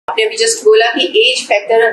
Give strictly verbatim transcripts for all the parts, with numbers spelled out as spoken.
आपने अभी जस्ट बोला कि एज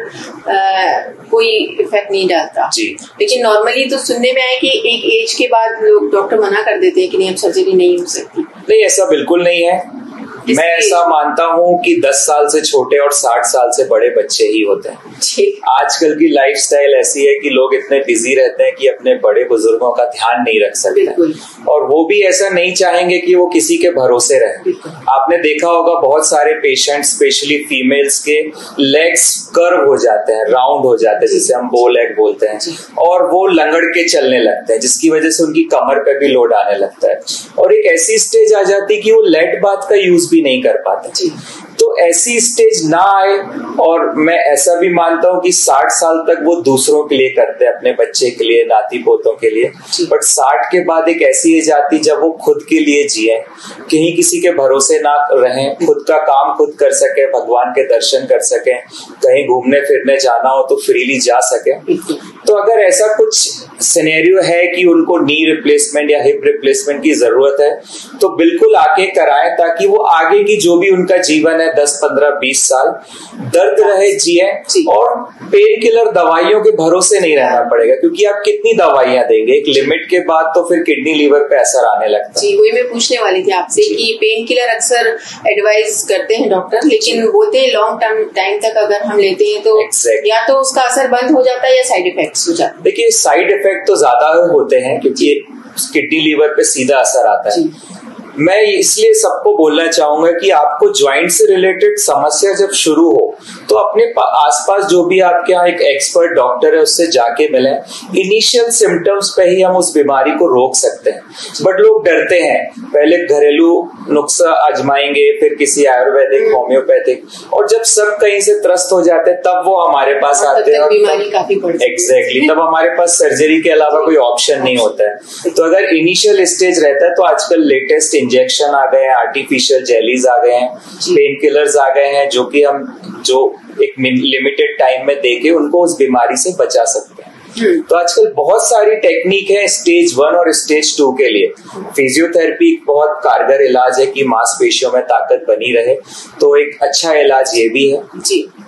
फैक्टर कोई इफेक्ट नहीं डालता जी, लेकिन नॉर्मली तो सुनने में आया कि एक एज के बाद लोग डॉक्टर मना कर देते हैं कि नहीं अब सर्जरी नहीं हो सकती। नहीं, ऐसा बिल्कुल नहीं है। मैं ऐसा मानता हूँ कि दस साल से छोटे और साठ साल से बड़े बच्चे ही होते हैं। आजकल की लाइफस्टाइल ऐसी है कि लोग इतने बिजी रहते हैं कि अपने बड़े बुजुर्गों का ध्यान नहीं रख सकते, और वो भी ऐसा नहीं चाहेंगे कि वो किसी के भरोसे रहे। आपने देखा होगा बहुत सारे पेशेंट, स्पेशली फीमेल्स के लेग्स कर्व हो जाते हैं, राउंड हो जाते हैं, जिसे हम बो लेग बोलते हैं, और वो लंगड़ के चलने लगते हैं, जिसकी वजह से उनकी कमर पे भी लोड आने लगता है, और एक ऐसी स्टेज आ जाती है कि वो लेट बात का यूज नहीं कर पाते। तो ऐसी स्टेज ना आए, और मैं ऐसा भी मानता हूं कि साठ साल तक वो दूसरों के लिए करते हैं, अपने बच्चे के लिए, नाती पोतों के लिए, बट साठ के बाद एक ऐसी एज आती जब वो खुद के लिए जिए, कहीं किसी के भरोसे ना रहें, खुद का काम खुद कर सके, भगवान के दर्शन कर सके, कहीं घूमने फिरने जाना हो तो फ्रीली जा सके। तो अगर ऐसा कुछ सिनेरियो है कि उनको नी रिप्लेसमेंट या हिप रिप्लेसमेंट की जरूरत है, तो बिल्कुल आके कराएं, ताकि वो आगे की जो भी उनका जीवन है दस पंद्रह बीस साल दर्द रहे जिए, और पेन किलर दवाइयों के भरोसे नहीं रहना पड़ेगा, क्योंकि आप कितनी दवाइयां देंगे, एक लिमिट के बाद तो फिर किडनी लीवर पे असर आने लगता है। जी, वही मैं पूछने वाली थी आपसे कि पेन किलर अक्सर एडवाइज करते हैं डॉक्टर, लेकिन बोलते हैं लॉन्ग टर्म टाइम तक अगर हम लेते हैं तो exactly. या तो उसका असर बंद हो जाता है या साइड इफेक्ट्स हो जाते हैं। देखिए, साइड इफेक्ट तो ज्यादा होते हैं क्योंकि किडनी लीवर पे सीधा असर आता है। मैं इसलिए सबको बोलना चाहूंगा कि आपको ज्वाइंट से रिलेटेड समस्या जब शुरू हो तो अपने आसपास जो भी आपके यहाँ एक एक्सपर्ट डॉक्टर है उससे जाके मिलें। इनिशियल सिम्टम्स पे ही हम उस बीमारी को रोक सकते हैं, बट लोग डरते हैं, पहले घरेलू नुस्खा आजमाएंगे, फिर किसी आयुर्वेदिक, होम्योपैथिक, और जब सब कहीं से त्रस्त हो जाते हैं तब वो हमारे पास आते हैं, बीमारी काफी बढ़ती है। एग्जैक्टली, तब हमारे पास सर्जरी के अलावा कोई ऑप्शन नहीं होता है। तो अगर इनिशियल स्टेज रहता है तो आजकल लेटेस्ट इंजेक्शन आ गए हैं, आर्टिफिशियल जेलीज आ गए हैं, पेन किलर्स आ गए हैं, जो कि हम जो एक लिमिटेड टाइम में देके उनको उस बीमारी से बचा सकते हैं। तो आजकल बहुत सारी टेक्निक है स्टेज वन और स्टेज टू के लिए। फिजियोथेरेपी बहुत कारगर इलाज है कि मांसपेशियों में ताकत बनी रहे, तो एक अच्छा इलाज ये भी है जी।